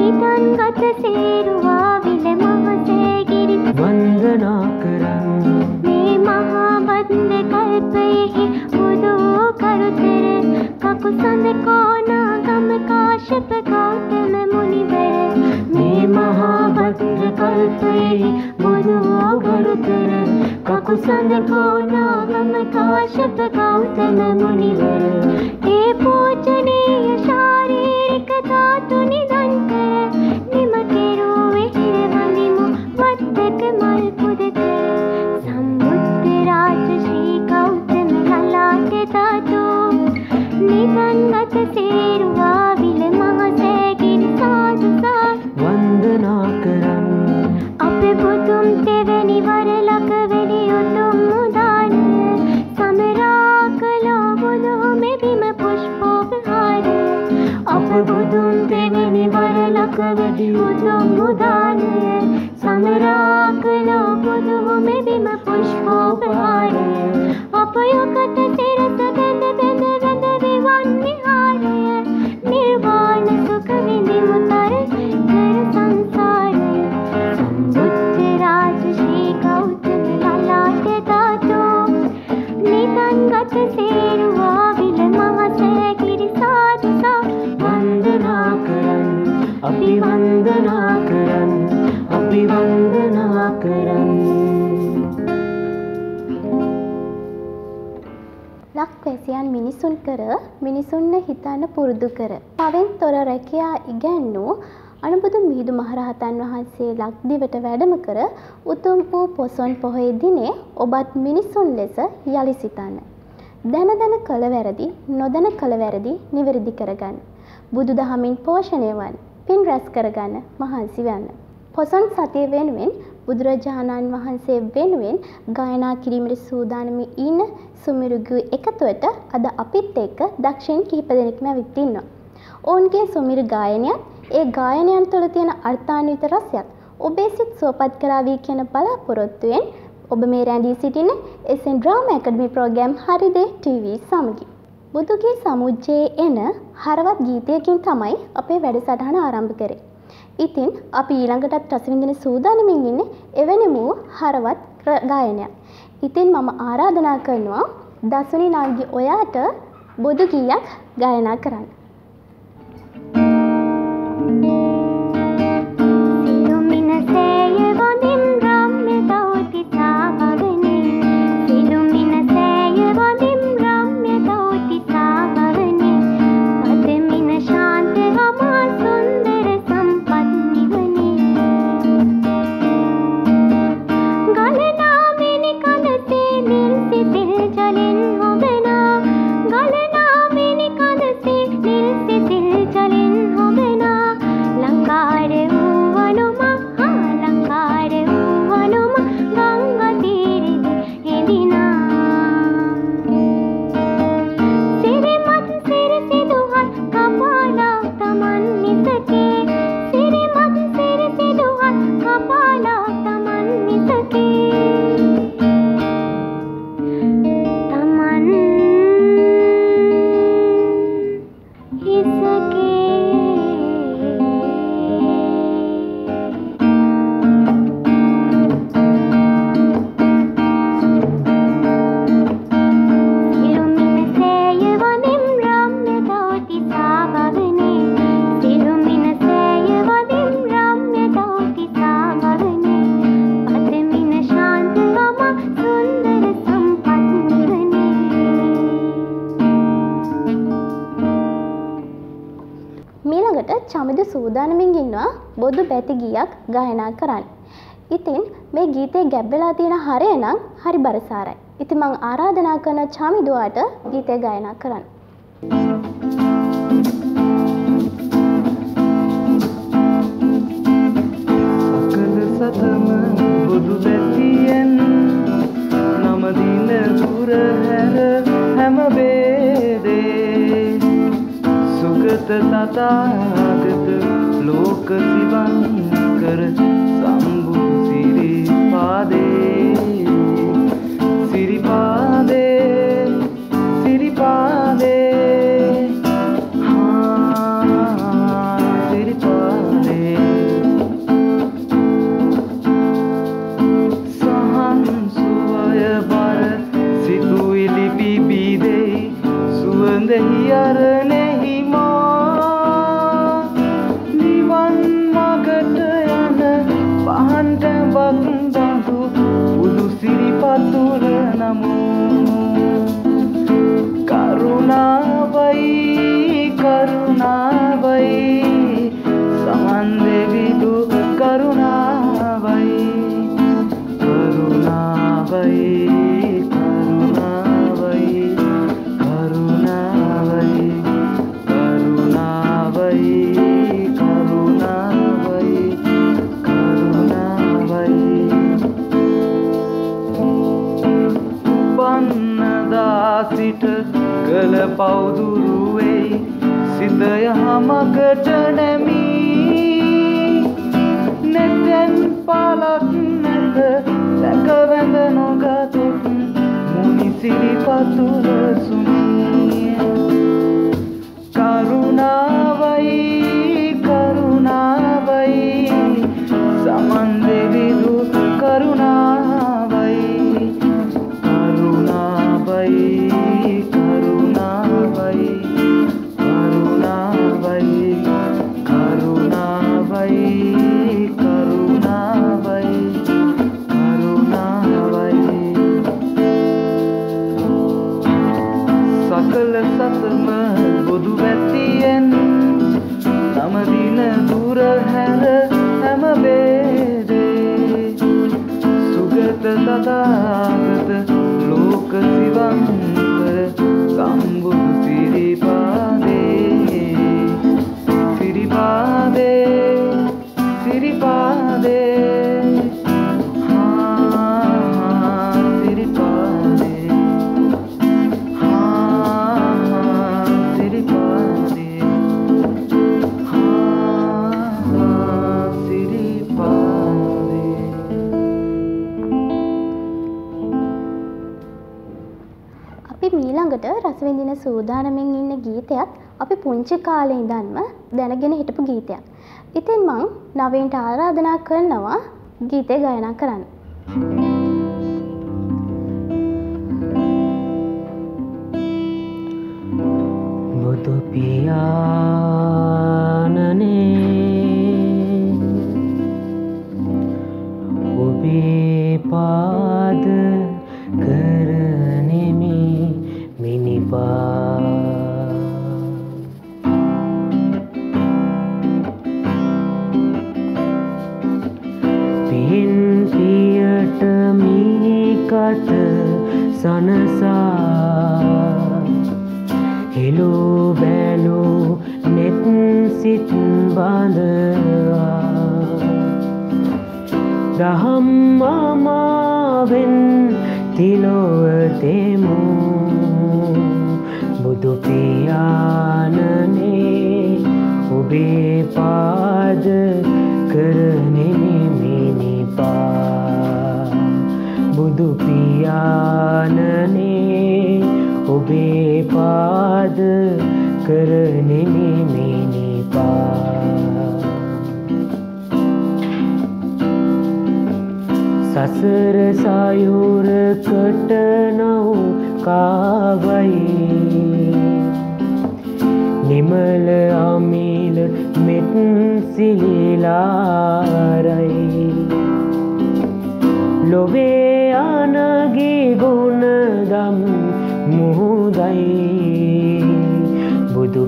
නිදන්ගත සේරුවා විල මහසෑගිරි වන්දනා කරන් මේ මහා බන්ධ කල්පයෙහි බුදු කරුතර කකුසඳ කෝනා ගම කාශ්‍යප ගෞතම මුනිවර මේ මහා භද්‍ර කල්පයේ බුදු කරුතර කකුසඳ කෝනා ගම කාශ්‍යප ගෞතම මුනිවර ඒ පූජනීය ශාරීරික ධාතු නිදන් කර නිම කෙරුවේ හිරවඳිමු මත්තක මල් පුද කර සම්බුද්ධ රාජ ශ්‍රී ගෞතම ලලාට ධාතු නිදන්ගත සේරුවා විල මහසෑගිරි සාදු සාදු වන්දනා කරන් අපේ බුදුන් තෙවැනි වර ලකවැනි උතුම් උදානය සමරා කළා බුදුහුමෙ බිම පුෂ්පෝපහාර අප බුදුන් දෙවැනි වර ලකවැඩි උතුම් උදානය සමරා කළා බුදුහුමෙ බිම පුෂ්පෝපහාර අප යකට සිරස බැඳ බැඳ වැඳ විවන් විහාරය නිර්වාණ සුඛ විඳිමු තර කර සංසාරය සම්බුද්ධ රාජ ශ්‍රී ගෞතම ලලාට ධාතු නිදන්ගත සේරුවා විල මහසෑගිරි සාදු සාදු වන්දනා කරන් අපි වන්දනා කරන් අපි වන්දනා කරන් ලක්වැසියන් මිනිසුන් කර මිනිසුන්ව හිතන්න පුරුදු කර පවෙන් තොර රැකියා ඉගැන්වූ අනුබුදු මිහිඳු මහරහතන් වහන්සේ ලක්දිවට වැඩම කර උතුම් වූ පොසොන් පොහොය දිනේ ඔබත් මිනිසුන් ලෙස යලි සිතන්න. දැන දැන කළ වැරදි නොදැන කළ වැරදි නිවැරදි කරගන්න. බුදුදහමින් පෝෂණය වන් පින් රැස් කරගන්න මහන්සි වන්න. පොසොන් සතිය වෙනුවෙන් බුදුරජාණන් වහන්සේ වෙනුවෙන් ගායනා කිරීමට සූදානම් ඉන්න සුමිරුගු එකතුවට අද අපිත් එක්ක දක්ෂින් කිහිප දෙනෙක්ම ඇවිත් ඉන්නවා. ඔවුන්ගේ සුමිරු ගායනයත් ඒ ගායනයන් තුළ තියෙන අර්ථාන්විත රසයත් ඔබේ සිත් සුවපත් කරાવી කියන බලාපොරොත්තුවෙන් ඔබ මේ රැඳී සිටින SN Drama Academy program හරිදේ TV සමගින් බුදුගේ සමුජ්ජයේ එන හරවත් ගීතයකින් තමයි අපේ වැඩසටහන ආරම්භ කරේ. ඉතින් අපි ඊළඟටත් රස විඳින සූදානමින් ඉන්නේ එවැනි වූ හරවත් ගායනයක්. ඉතින් මම ආරාධනා කරනවා දසුනි නාගි ඔයාට බුදු ගීයක් ගායනා කරන්න. චමිද සූදානමින් ඉන්නවා බොදු බැති ගීයක් ගායනා කරන්න. ඉතින් මේ ගීතේ ගැබ් වෙලා තියෙන හරය නම් හරි බරසාරයි. ඉතින් මම ආරාධනා කරන චමිදුවාට ගීතය ගායනා කරන්න. සකල සතම බොදු බැතියෙන් නම දින පුර හැර හැම වේදේ සුගත තථාගත ලෝක සිවන් කර සම්බුදු සිරිපාදේ සිරිපාදේ සිරිපාදේ සිරිපාදේ පවුදුරු වෙයි සිත යහමකට නැමී නැතෙන් පාලක් නැත සැක වැඳ නොගතොත් මුනි සිරිපතුල සුනී කරුණාවයි කරුණාවයි සමන් දෙවිදු කරුණාවයි කරුණාවයි කරුණාවයි කරුණාවයි කරුණාවයි කරුණාවයි කරුණාවයි සකල සතම බුදු වැතියෙන් නමදින දුර හැර හැම වේදේ සුගත තථාගත ලෝක සිවංකර සම්බුදු සිරිපාදේ සිරිපාදේ සිරිපාදේ සිරිපාදේ ඊළඟට රසවිඳින සූදානමින් ඉන්න ගීතයක් අපි පුංචි කාලේ ඉඳන්ම දැනගෙන හිටපු ගීතයක්. ඉතින් මං නවීන්ට ආරාධනා කරනවා ගීතය ගායනා කරන්න. බුදු පියාණනේ ඔබේ පාද කරනෙමි මිනිපා පින් පියට මීකත සනසා හෙළු බැලු නෙත් සිත් බඳවා දහම් මාමාවෙන් තිලොවතෙමු බුදු පියාණනේ ඔබේ පාද කරනෙමි මිනිපා බුදු පියාණනේ ඔබේ පාද කරනෙමි මිනිපා සසර සයුරකට නෞකාවයි නිමල අමිල මෙත් සිලිලාරයි ලොවේ අනගේ ගුණදම් මුහුදයි බුදු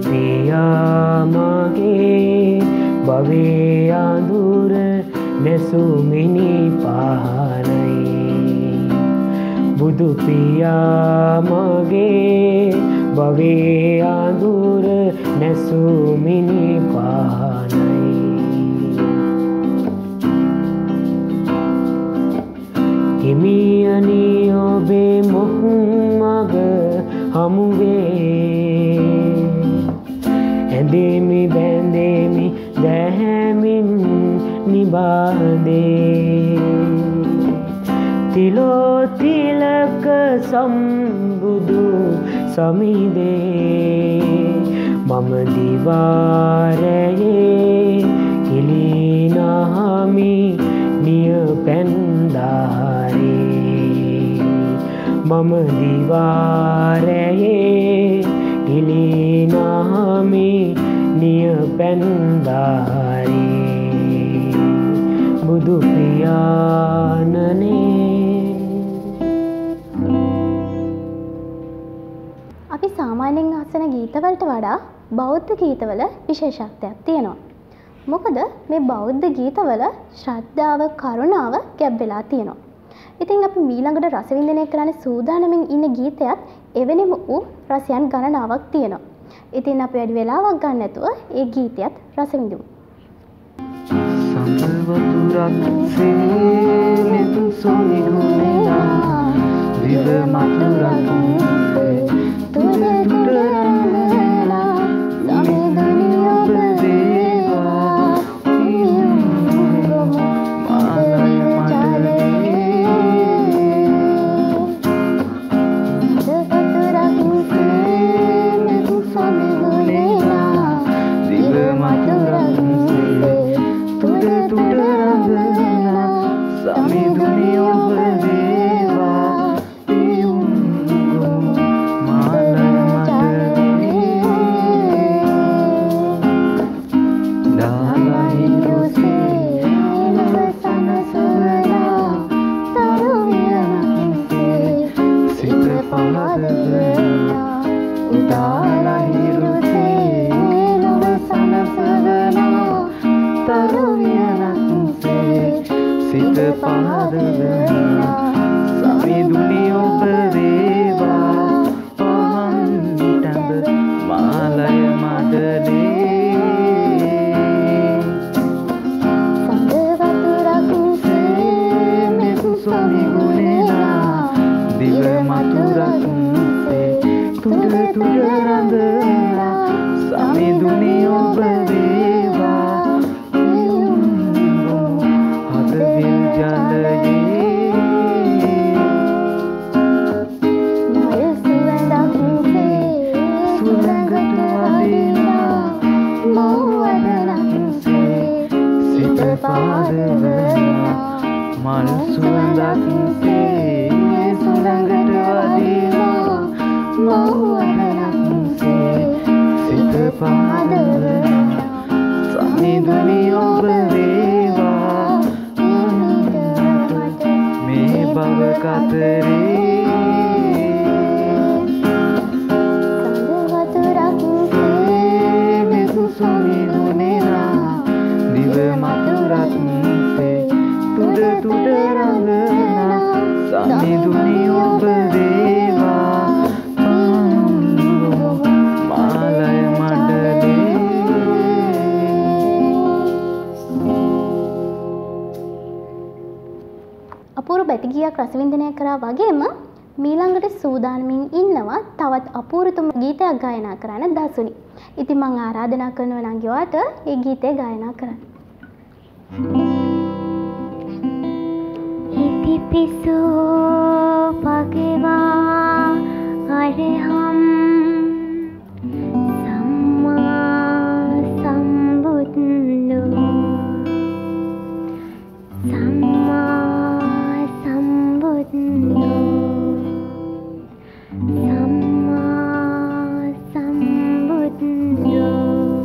පියාමගේ භවේ අඳුර නැසුමිනි පහනයි බුදු පියාමගේ භවේ අඳුර නැසුමිනි පහනයි හිමියනි ඔබේ මුක් මග හමුවේ ඇඳෙමි බැඳෙමි දැහැමින් නිබාදේ තිලෝතිලක සම්බුදු සමිදේ මම දිවාරයේ කිලිනහමි නිය පැන්දාරේ මම දිවාරයේ කිලිනහමි නිය පැන්දාරේ බුදු පියාණනේ අපි සාමාන්‍යයෙන් අසන ගීතවලට වඩා බෞද්ධ ගීතවල විශේෂත්වයක් තියෙනවා. මොකද මේ බෞද්ධ ගීතවල ශ්‍රද්ධාව, කරුණාව ගැබ් වෙලා තියෙනවා. ඉතින් අපි ඊළඟට රසවින්දනය කරන්න සූදානමින් ඉන්න ගීතයක් එවැනිම වූ රසයන් ගණනාවක් තියෙනවා. ඉතින් අපි වැඩි වෙලාවක් ගන්න නැතුව ඒ ගීතයත් රසවිඳිමු. සඳවතුරක් සේනෙත් සොනිගුණා දිව මතුරක් තුර තුර තුඩ තුඩ රඳනා සමිඳුනි ඔබ වේවා පියුම් මාල මඩලේ දාලා හිරුසේ ඔබ සනසවලා තරුවියන්සේ සිත පහදවලා උදාලා හිරුසේ ඔබ සනසවලා තරුවියන්සේ සිත පහදවලා සමිඳුනි ඔබ වේවා පහන් ටඹ මාලය මඩලේ දිව මතුරක්සේ තුඩ තුඩ රඳනා සමිඳුනි ඔබ වේවා හදවිල් ජලයේ මල් සුවඳක්සේ සුළඟට වදිනා මව්වදනක්සේ සිත පහදවලා මල් සුවඳක්සේ සුළඟට වදිනා මව්වදනක්සේ සිත පහදවලා සමිඳුනි ඔබ වේවා මේ භව කතරේ දිව මතුරක්සේ තුඩ තුඩ රඳනා සමිඳුනි ඔබ වේවා මාලය මඩලේ අපූර්ව බැතිගියක් රසවින්දනය කරා වගේම මීළඟට සූදානමින් ඉන්නවා තවත් අපූර්වතම ගීතයක් ගායනා කරන්න දසුනි. ඉතින් මම ආරාධනා කරනවා නංගිවාට ඒ ගීතය ගායනා කරන්න. ඉතිපිසෝ භගවා අරහම් සම්මා සම්බුද්ධෝ සම්මා සම්බුද්ධෝ සම්මා සම්බුද්ධෝ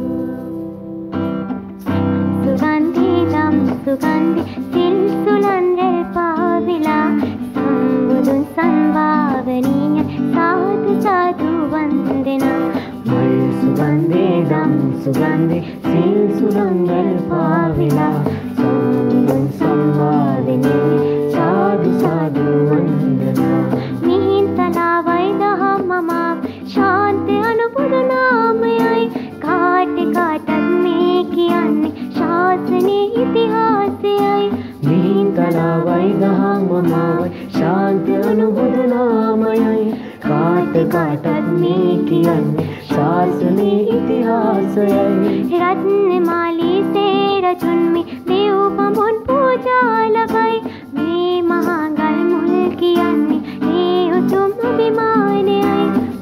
සුගන්ධිදම් සුගන්ධි සිල් සුලන්රල් පාවිලා සම්බුදුන් සංභාවනීය සාදු සාදු වන්දනා මල් සුගන්ධිදම් සුගන්ධි සිල් සුලන්රල් පාවිලා සම්බුදුන් සංභාවනීය සාදු සාදු වන්දනා මිහින්තලාවයි දහමමා ශාන්ති අනුපුරු නාමයයි කාට කාටත් මේ කියන්නේ ශාසනයේ ඉතිහාසයයි මිහින්තලාවයි දහමමයි ශාන්ති අනුබුදු නාමයයි කාට කාටත් මේ කියන්නේ ශාසනයේ ඉතිහාසයයි රත්නමාලී සේරචුන්මි දේව් බඹුන් පූජා ලබයි මේ මහා ගල් මුල් කියන්නේ ඒ උතුම් අභිමානයයි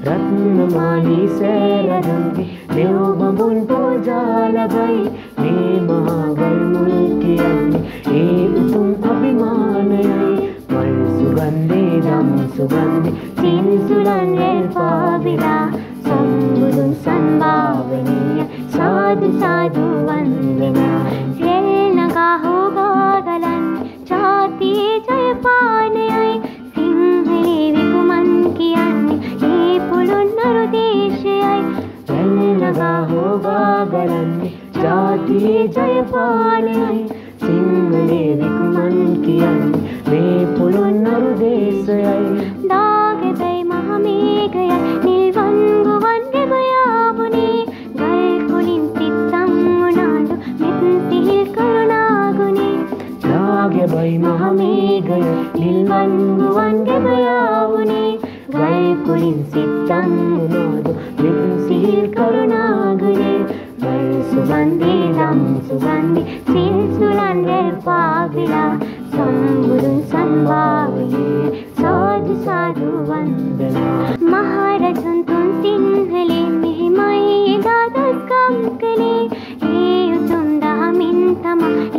රත්නමාලී සේරචුන්මි දේව් බඹුන් පූජා ලබයි මේ මහා ගල් මුල් කියන්නේ ඒ උතුම් අභිමානයයි මල් සුගන්ධේ දම් සුගන්ධේ සිල් සුලන්රල් පාවිලා සම්බුදුන් සංභාවනීය සාදු සාදු වන්දනා සෙල් නගා හොගා ගලන් ජාතියේ ජයපානයයි සිංහලේ විකුමන් කියන්නේ ඒ පුළුන්නරු දේශයයි සෙල් නගා හොගා ගලන් ජාතියේ ජයපානයයි සිංහලේ විකුමන් කියන්නේ මේ පුළුන්නරු දේශයයි දාගෙබයි මහමේඝය නිල්වන් ගුවන් ගෙබයාවුනේ ගල් කුලින් සිත්තම් වුණාලු මෙත් සිහිල් කරුණාගුනේ දාගෙබයි මහමේඝය නිල්වන් ගුවන් ගෙබයාවුනේ ගල් කුලින් සිත්තම් වුණාලු මෙත් සිහිල් කරුණාගුනේ මල් සුගන්ධේ දම් සුගන්ධේ සිල් සුලන්රල් පාවිලා සම්බුදුන් සංභාවනීය සාදු සාදු වන්දනා මහරජුන් තුන් සිංහලේ මෙහිමයි එදා දස්කම් කළේ ඒ උතුම් දහමින් තමා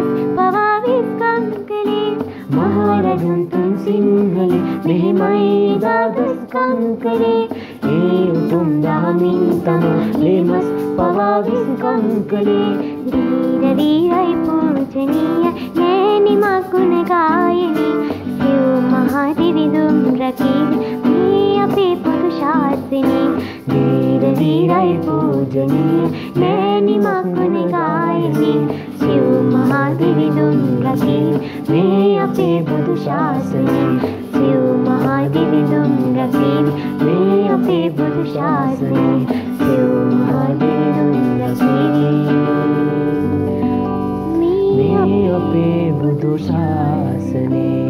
මස් පවා විස්කම් කළේ මහරදුන් තුන් සිංහලේ මෙහෙමයි දාගස්කම් කළේ ඒ උතුම් දහමින් තමයි මස් පවා විස්කම් කළේ දීර වීරයි පූජනීය නෑනි මගුණ ගායනී සිව් මහා දිවිදුම් රකී මේ අපේ පොදු ශාසනී දීර වීරයි පූජනීය නෑනි මගුණ ගායනී සිව් මහා දිවිදුම් රකී මේ අපේ බුදු ශාසනය සිව් මහා දිවිදුම් රකී මේ අපේ බුදු ශාසනය සිව් මහා දිවිදුම් රකී මේ අපේ බුදු ශාසනේ.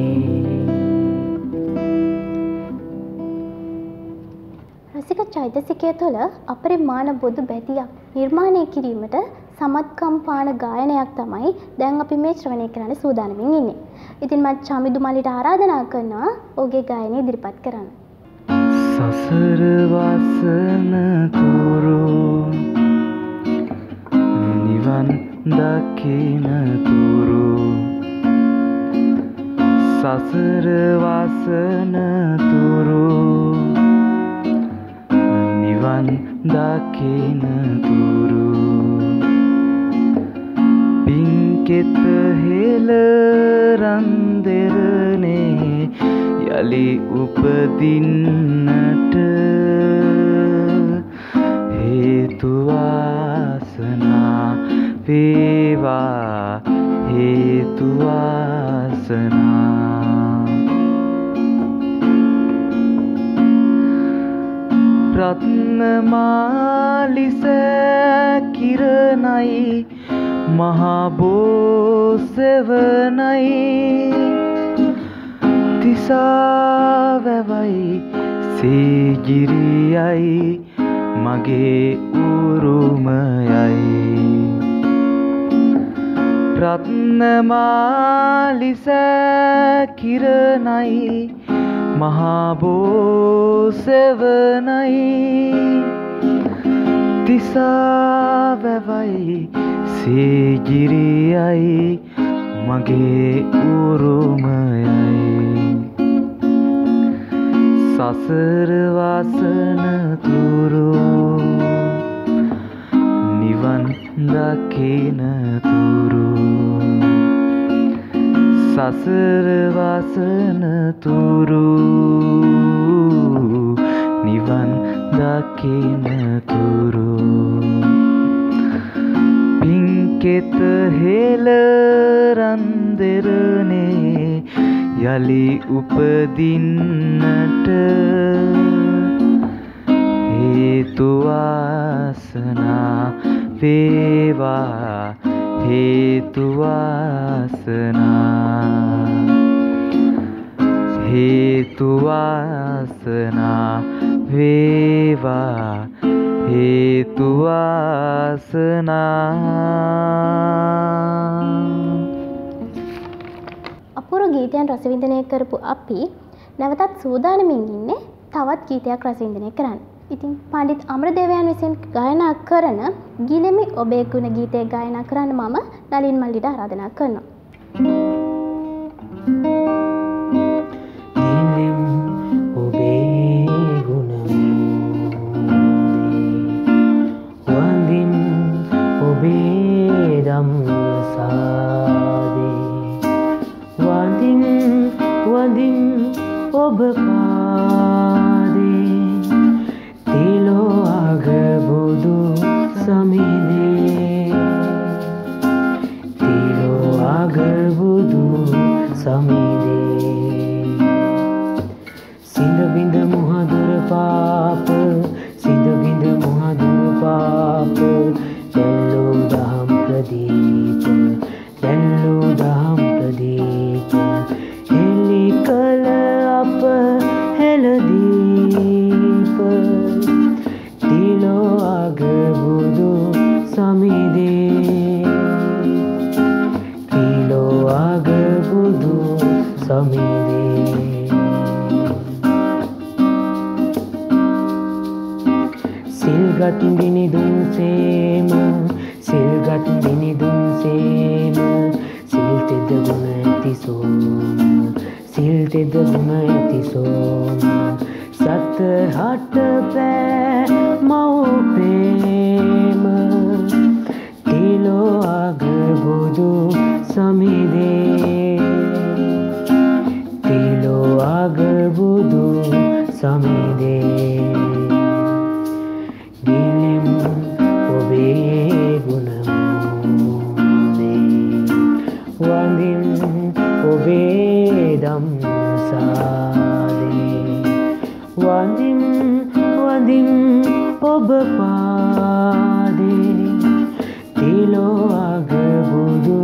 රසික චෛතසිකය තුළ අපරිමාණ බොදු බැතියක් නිර්මාණය කිරීමට සමත්කම් පාන ගායනයක් තමයි දැන් අපි මේ ශ්‍රවණය කරන්න සූදානමින් ඉන්නේ. ඉතින් මම චමිදු මල්ලිට ආරාධනා කරනවා ඔහුගේ ගායනය ඉදිරිපත් කරන්න. සසර වසන තුරු නිවන් දකින තුරු සසර වසන තුරු නිවන් දකින තුරු පින්කෙත හෙළරන් දෙරනේ යලි උපදින්නට හේතු වාසනා වේවා හේතු වාසනා රත්නමාලිස කිරණයි මහා බෝසෙවණයි තිසා වැවයි සීගිරියයි මගේ උරුමයයි රත්නමාලිස කිරණයි මහා බෝසෙවණයි තිසා වැවයි සීගිරියයි මගේ උරුමයයි සසර වසන තුරු නිවන් දකින තුරු සසර වසන තුරු නිවන් දකින තුරු පින්කෙත හෙළරන් දෙරනේ යලි උපදින්නට හේතු වාසනා වේවා හේතු වාසනා හේතු වාසනා වේවා හේතු වාසනා. අපූර්ව ගීතයන් රසවින්දනය කරපු අපි නැවතත් සූදානමින් ඉන්නේ තවත් ගීතයක් රසවින්දනය කරන්න. ඉතින් පණ්ඩිත් අමරදේවයන් විසින් ගායනා කරන ගිලෙමි ඔබේ ගුණ ගීතය ගායනා කරන්න මම නලින් මල්ලිට ආරාධනා කරනවා. වඳින් ඔබ පාදේ තිලෝ අගබුදු සමිදේ තිලෝ අගබුදු සමිදේ සිඳ බිඳ මුහදුර පාප සිඳ බිඳ මුහදුර පාප දැල්ලෝ දහම් ප්‍රදීප දැල්ලෝ දහම් ප්‍රදීප හෙලි කල අප හෙළදීප තිලෝ අගබුදු සමිදේ තිලෝ අගබුදු බුදු සමිදේ තිලෝ අග බුදු සමිදේ දිලෙම් ඔබේ ගුණමෝනේ වඳින් ඔබේ දම්සාදේ වඳින් වඳින් ඔබ පාදේ තිලෝ අග බුදු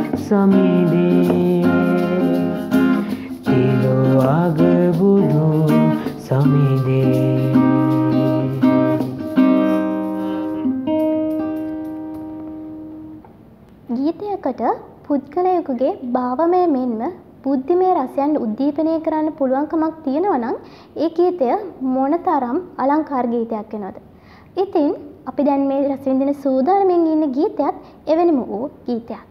සමිදේ තිලෝ අග බුදු සමිදේ ගීතයකට පුද්ගලයෙකුගේ භාවමය මෙන්ම බුද්ධිමය රසයන් උද්දීපනය කරන්න පුළුවන්කමක් තියෙනවා නම් ඒ ගීතය මොනතරම් අලංකාර ගීතයක් වෙනවද? ඉතින් අපි දැන් මේ රස විඳින සූදානම්ෙන් ඉන්න ගීතයත් එවැනිම වූ ගීතයක්.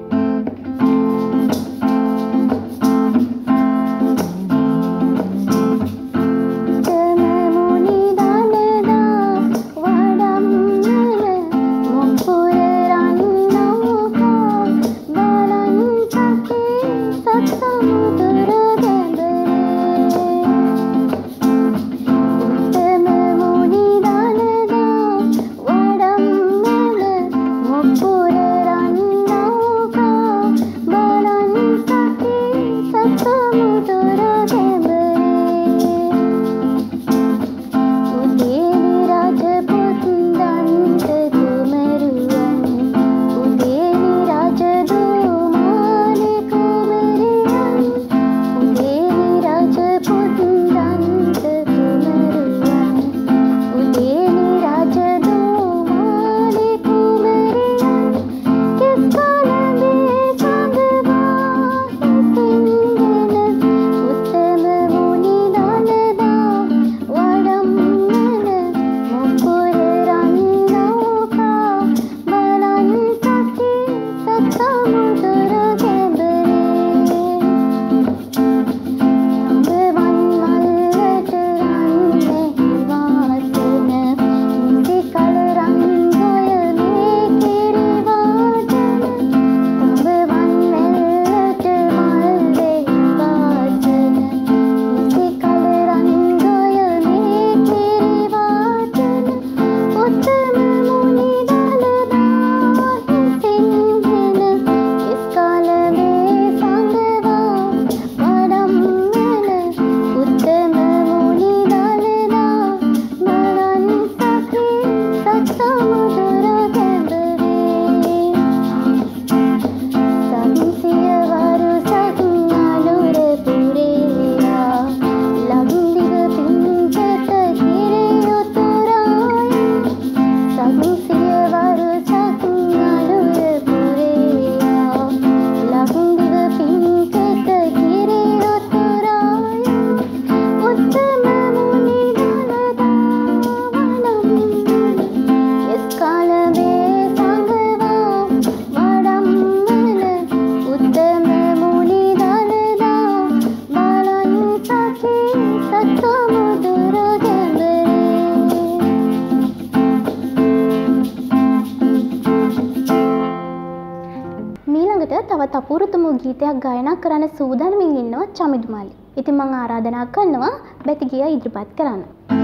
තවත් අපූර්වතම ගීතයක් ගායනා කරන්න සූදානම්ින් ඉන්නවා චමිදුමාලි. ඉතින් මම ආරාධනා කරනවා බැති ගිය ඉදිරිපත් කරන්න.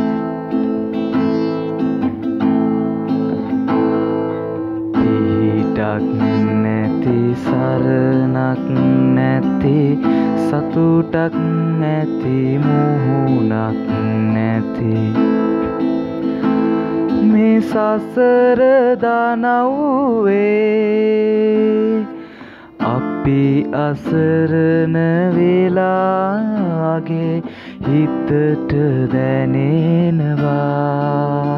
පිටක් නැති සරණක් නැති සතුටක් නැති මුහුණක් නැති මේ සසර දනව්වේ අපි අසරණ වෙලාගේ හිතට දැනෙනවා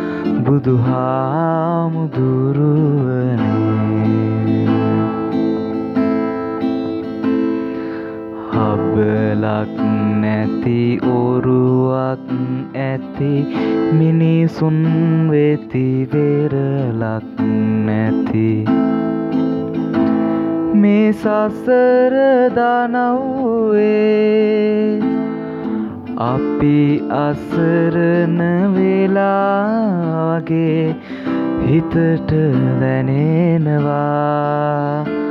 බුදුහාමුදුරුවනේ හබලක් නැති ඔරුවක් ඇති මිනිසුන් වෙති වෙරලක් නැති මේ සසර දනව්වේ අපි අසරණ වෙලාගේ හිතට දැනෙනවා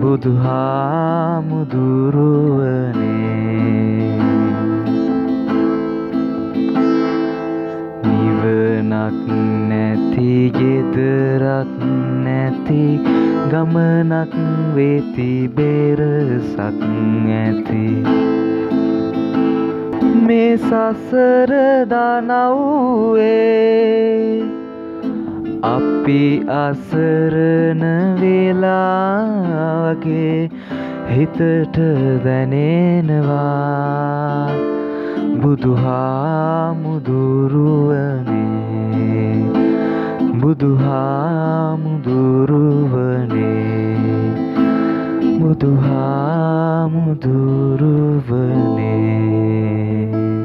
බුදුහාමුදුරුවනේ නිවනක් නැති ගෙදරක් නැති ගමනක් වෙති බෙරසක් ඇති මේ සසර දනව්වේ අපි අසරණ වෙලා වගේ හිතට දැනෙනවා බුදුහාමුදුරුවනේ බුදුහාමුදුරුවනේ බුදුහාමුදුරුවනේ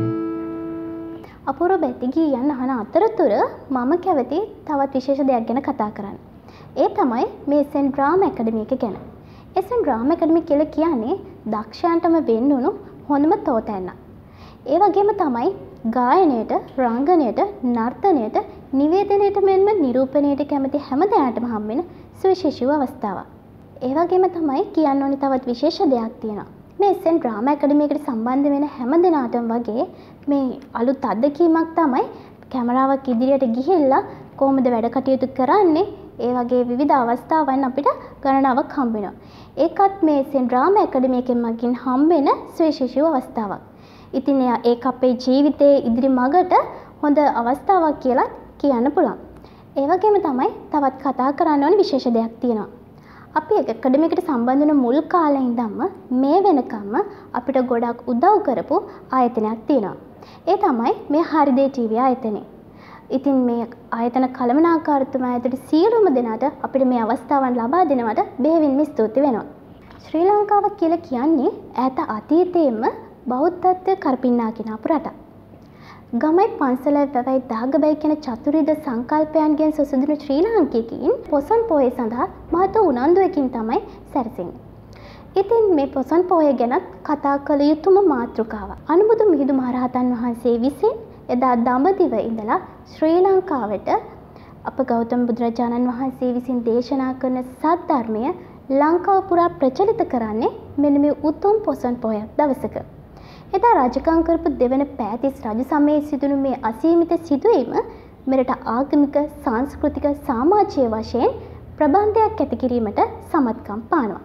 අපූර්ව බැතිගී යන අහන අතරතුර මම කැමති තවත් විශේෂ දෙයක් ගැන කතා කරන්න. ඒ තමයි මේ SN ඩ්‍රාමා ඇකඩමි එක ගැන. SN ඩ්‍රාමා ඇකඩමි කියලා කියන්නේ දක්ෂයන්ටම වෙන්නුණු හොඳම තෝතැන්න. ඒ වගේම තමයි ගායනයට, රංගනයට, නර්තනයට, නිවේදනයට මෙන්ම නිරූපණයට කැමති හැම දෙනාටම හම්බෙන සුවිශේෂී අවස්ථාවක්. ඒ වගේම තමයි කියන්න ඕනි තවත් විශේෂ දෙයක් තියෙනවා. මේ SN ඩ්‍රාමා ඇකඩමි එකට සම්බන්ධ වෙන හැම දෙනාටම වගේ මේ අලුත් අත්දැකීමක් තමයි කැමරාවක් ඉදිරියට ගිහිල්ලා කොහොමද වැඩ කටයුතු කරන්නේ ඒ වගේ විවිධ අවස්ථාවන් අපිට ගණනාවක් හම්බ වෙනවා. ඒකත් මේ SN ඩ්‍රාමා ඇකඩමි එකෙන් මගින් හම්බෙන සුවිශේෂී අවස්ථාවක්. ඉතින් ඒක අපේ ජීවිතයේ ඉදිරි මගට හොඳ අවස්ථාවක් කියලා කියන්න පුළුවන්. ඒ වගේම තමයි තවත් කතා කරන්න ඕන විශේෂ දෙයක් තියෙනවා. අපි ඇකඩමි එකට සම්බන්ධ වෙන මුල් කාලේ ඉඳන්ම මේ වෙනකම්ම අපිට ගොඩක් උදව් කරපු ආයතනයක් තියෙනවා. ඒ තමයි මේ හරිදේ ටීවී ආයතනය. ඉතින් මේ ආයතන කළමනාකාරතුමා ඇතුළු සියලුම දෙනාට අපිට මේ අවස්ථාවන් ලබා දෙනවට බෙහෙවින්ම ස්තුති වෙනවා. ශ්‍රී ලංකාව කියලා කියන්නේ ඈත අතීතයේම බෞද්ධත්වයේ කරපින්නාගෙන ආපු රටක්. ගමයි පන්සලයි වැවයි දාගබයි කියන චතුරිද සංකල්පයන්ගෙන් සුසුදුණු ශ්‍රී ලාංකිකයින් පොසොන් පොහොය සඳහා මහත් උනන්දුවකින් තමයි සැරසෙන්නේ. ඉතින් මේ පොසොන් පොහොය ගැනත් කතා කළ යුතුම මාතෘකාවක්. අනුබුදු මිහිඳු මහරහතන් වහන්සේ විසින් එදා දඹදිව ඉඳලා ශ්‍රී ලංකාවට අප ගෞතම බුදුරජාණන් වහන්සේ විසින් දේශනා කරන සත් ධර්මය ලංකාව පුරා ප්‍රචලිත කරන්නේ මෙන්න මේ උතුම් පොසොන් පොහොය දවසක. එදා රජකම් කරපු දෙවන පෑතිස් රජ සමයේ සිදුණු මේ අසීමිත සිදුවීම මෙරට ආගමික, සංස්කෘතික, සමාජීය වශයෙන් ප්‍රබන්ධයක් ඇති කිරීමට සමත්කම් පානවා.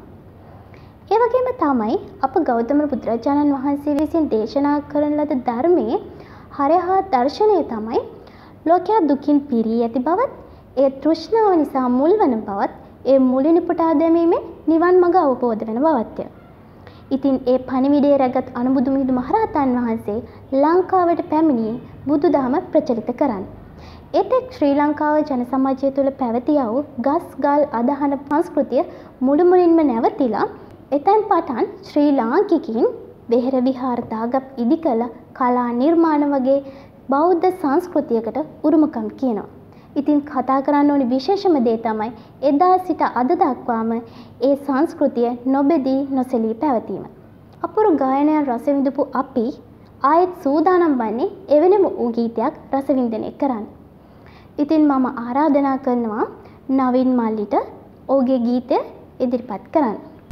ඒ වගේම තමයි අප ගෞතම බුදුරජාණන් වහන්සේ විසින් දේශනා කරන ලද ධර්මයේ හරහා දර්ශනය තමයි ලෝකයා දුකින් පිරී ඇති බවත්, ඒ තෘෂ්ණාව නිසා මුල් වන බවත්, ඒ මුලින් පුටා දැමීමෙන් නිවන් මඟ අවබෝධ වෙන බවත්ය. ඉතින් ඒ පණිවිඩය රැගත් අනුබුදු මිහිඳු මහරහතන් වහන්සේ ලංකාවට පැමිණියේ බුදුදහම ප්‍රචලිත කරන්න. එතෙක් ශ්‍රී ලංකාව ජන සමාජය තුළ පැවතියා වූ ගස් ගල් අදහන සංස්කෘතිය මුළුමනින්ම නැවතිලා එතෙන් පටන් ශ්‍රී ලාංකිකයින් වෙහෙර විහාර දාගප් ඉදිකල කලා නිර්මාණ වගේ බෞද්ධ සංස්කෘතියකට උරුමකම් කියනවා. ඉතින් කතා කරන්න ඕනි විශේෂම දේ තමයි එදා සිට අද දක්වාම ඒ සංස්කෘතිය නොබෙදී නොසැලී පැවතීම. අපූර්ව ගායනයන් රස විඳපු අපි ආයෙත් සූදානම් වන්නේ එවැනිම වූ ගීතයක් රසවින්දනය කරන්න. ඉතින් මම ආරාධනා කරනවා නවින් මල්ලිට ඔහුගේ ගීතය ඉදිරිපත් කරන්න.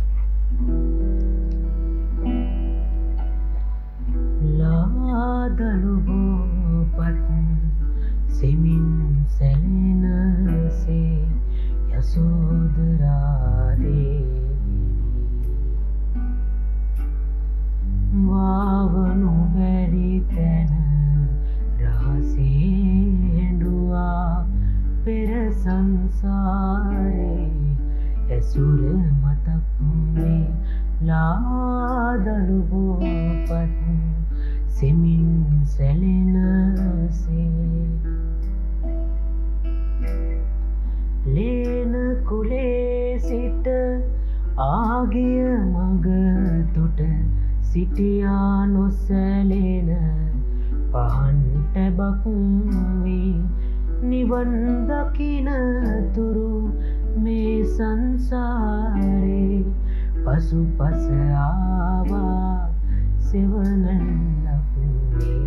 ලාදලුබෝපත් සෙමින් සැලෙනසේ යසෝදරා දේවි වාවනු බැරි තැන රහසේ හෙඬුවා පෙර සංසාරේ ඇසුර මතක් වේ ලාදලුබෝපත් සෙමින් සැලෙනසේ ලේන කුලේ සිට ආගිය මඟ තොට සිටියා නොසැලෙන පහන් ටැබක් වී නිවන් දකින තුරු මේ සංසාරේ පසුපස ආවා සෙවණන් ලකුවේ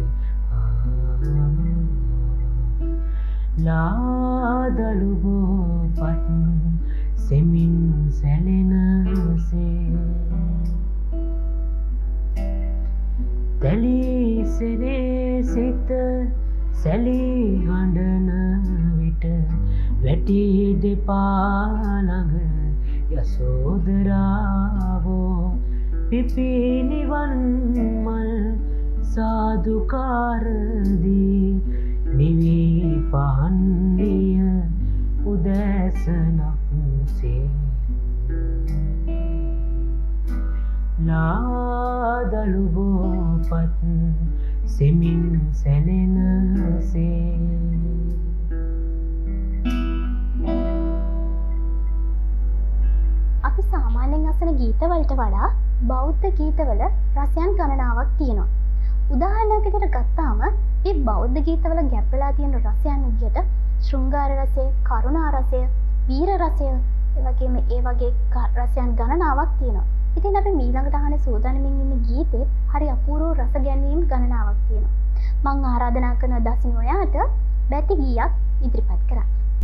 ලාදලුබෝපත් සෙමින් සැලෙනසේ පිපි නිවන් මල් සාදුකාරදී නිවි පහන් විය උදෑසනක්සේ ලාදලු බෝපත් සෙමින් සැනෙනසේ අපි සාමාන්‍යයෙන් අසන ගීතවලට වඩා බෞද්ධ ගීතවල රසයන් ගණනාවක් තියෙනවා. උදාහරණයක් විදිහට ගත්තාම මේ බෞද්ධ ගීතවල ගැප් වෙලා තියෙන රසයන් විදිහට ශෘංගාර රසය, කරුණා රසය, වීර රසය, ඒ වගේම ඒ වගේ රසයන් ගණනාවක් තියෙනවා. ඉතින් අපි ඊළඟට අහන සූදානමින් ඉන්න ගීතෙත් හරි අපූර්ව රස ගැනීම ගණනාවක් තියෙනවා. මම ආරාධනා කරන දසින් ඔයාට බැති ගීයක් ඉදිරිපත් කරන්න.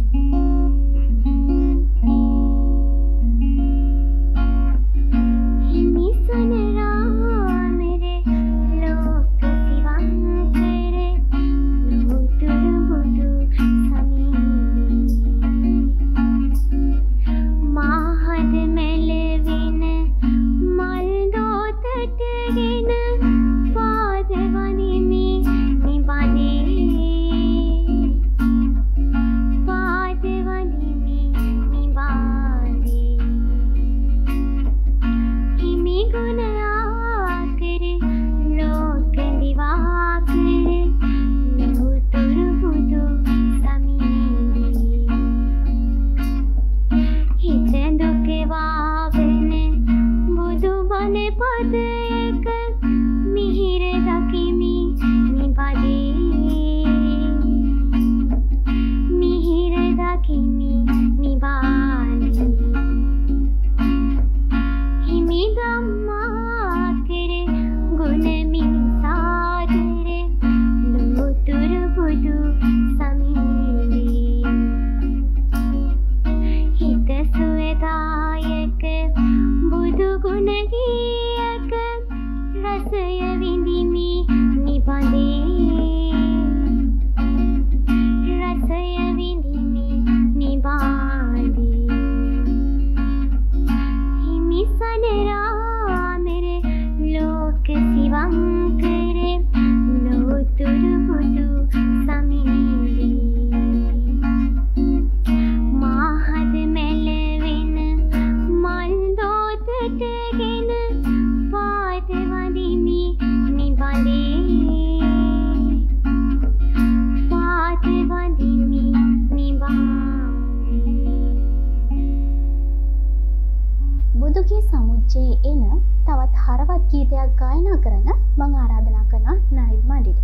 බුදුගේ සමුච්චයේ එන තවත් හරවත් ගීතයක් ගායනා කරන මම ආරාධනා කරන නයිල් මඩිට.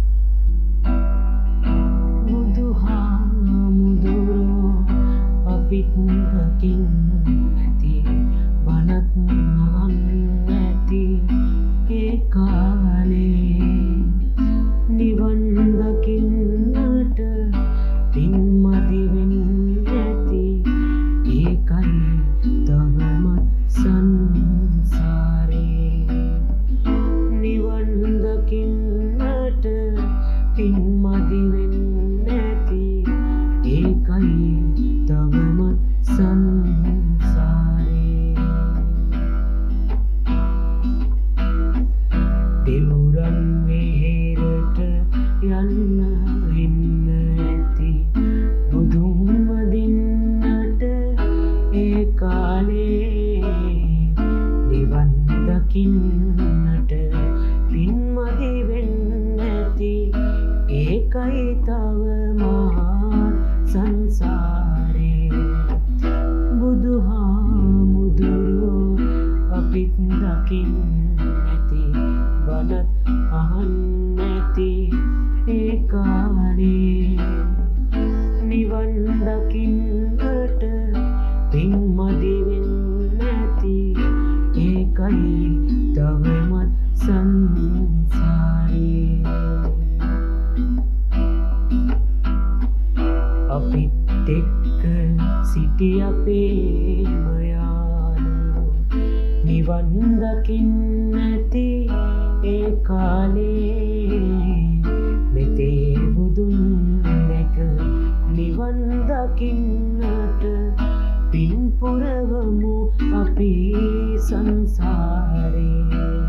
බුදුහාමුදුරුවෝ අපිත් දකින්න නැති බණත් අහන්න නැති ඒ කාලේ නිවන් දකින්නට පින්මදි වෙන්නේ නැති ඒකයි තවමත් සංසාරේ නිවන් දකින්නට පින්මදි වෙන්නේ නැති ඒකයි තවමත් සංසාරේ දෙවුරන් මෙහෙරට යන්න ඉන්න ඇති බුදුන් වදින්නට ඒ කාලේ නිවන් දකින්නට පින්මදි වෙන්නේ නැති ඒකයි තව මහා සංසාරේ බුදුහාමුදුරුවෝ අපිත් දකින්න නැති බණත් අහන්න නැති ඒ කාලේ නිවන් දකින්නට පින්මදි වෙන්නේ නැති ඒකයි තවමත් සංසාරේ අපිත් එක්ක සිටි අපේම යාළුවෝ නිවන් දකින්න නැති ඒ කාලේ මෙතේ බුදුන් දැක නිවන් දකින්නට පින් පුරවමු අපි සංසාරේ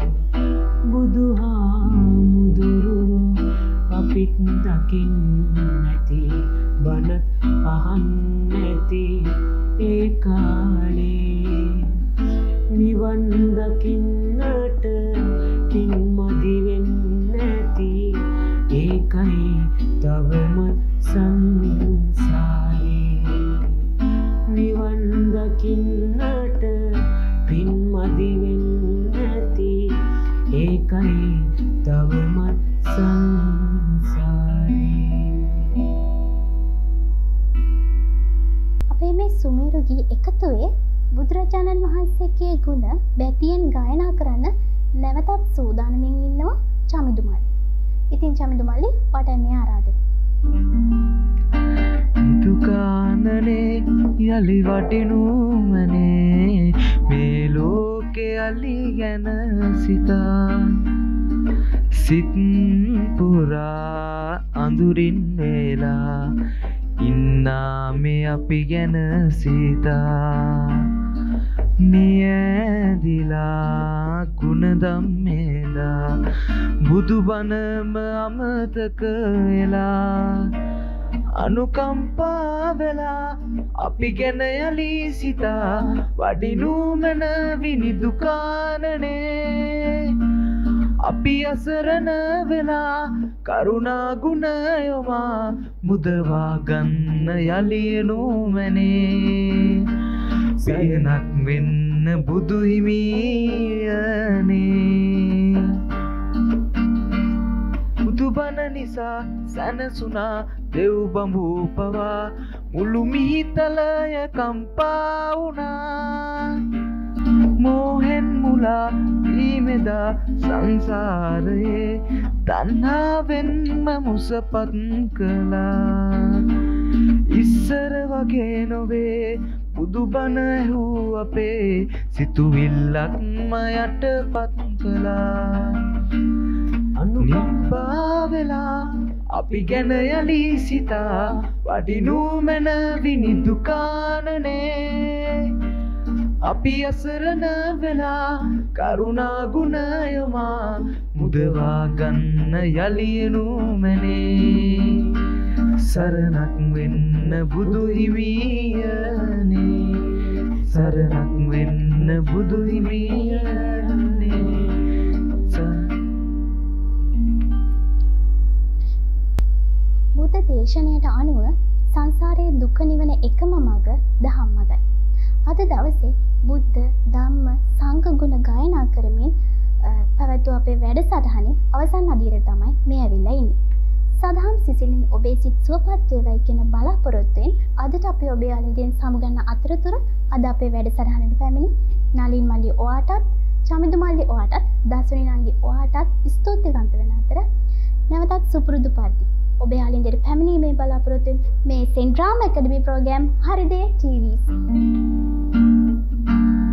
ඒකයි තවමත් සංසාරේ. අපේ මේ සුමේරු ගී එකතුවේ බුදුරජාණන් වහන්සේගේ ගුණ බැතියෙන් ගායනා කරන්න නැවතත් සූදානමින් ඉන්නවා චමිදුමල්ලි. ඉතින් චමිදුමල්ලි වට මේ ආරාධනය. දුකානනේ යලි වටිනුමනේ මේ ලෝකේ අලි ගැන සිතා සිත් පුරා අඳුරින් වේලා ඉන්නා මේ අපි ගැන සිතා මියදිලා ගුණදම් මේලා බුදුබණම අමතක වෙලා අනුකම්පා වෙලා අපි ගැන යලි සිතා වඩිනු මන විනිදුකානනේ අපි අසරණ වෙලා කරුණා ගුණ යොමා මුදවා ගන්න යලියනු මනේ පියනක් වෙන්න බුදු හිමියනේ බුදුබණ නිසා සැනසුණා දෙව් බඹු පවා මුළු මිහිතලය කම්පා වුණා මෝහෙන් මුලා වීමෙදා සංසාරයේ තණ්හාවෙන්ම මුසපත් කළා ඉස්සර වගේ නොවේ බුදුබණ ඇහූ අපේ සිතුවිල්ලක්ම යටපත් කළා අනුකම්පා වෙලා අපි ගැන යලි සිතා වඩිනු මන විනිදුකානනේ අපි අසරණ වෙලා කරුණා ගුණ යොමා මුදවා ගන්න යලියනු මනේ සරණක් වෙන්න බුදු හිමියනේ සරණක් වෙන්න බුදු හිමියනේ බුද්ධ දේශනයට අනුව සංසාරයේ දුක නිවන එකම මඟ දහම් මඟයි. අද දවසේ බුද්ධ ධම්ම සංඝ ගුණ ගායනා කරමින් පැවැත්වූ අපේ වැඩසටහනේ අවසන් අදියරට තමයි මේ ඇවිල්ලා ඉන්නේ. සදහම් සිසිලින් ඔබේ සිත් සුවපත් වේවයි කියන බලාපොරොත්තුවෙන් අදට අපි ඔබේ අලින්දෙන් සමුගන්න අතරතුර අද අපේ වැඩසටහනට පැමිණි නලින් මල්ලි ඔයාටත් චමිදු මල්ලි ඔයාටත් දසුනි නංගි ඔයාටත් ස්තුතිවන්ත වෙන අතර නැවතත් සුපුරුදු පරිදි ඔබේ අලින්දෙට පැමිණීමේ බලාපොරොත්තුවෙන් මේ සෙන්ට්‍රාම ඇකඩමි ප්‍රෝග්‍රෑම් හරිදේ ටීවී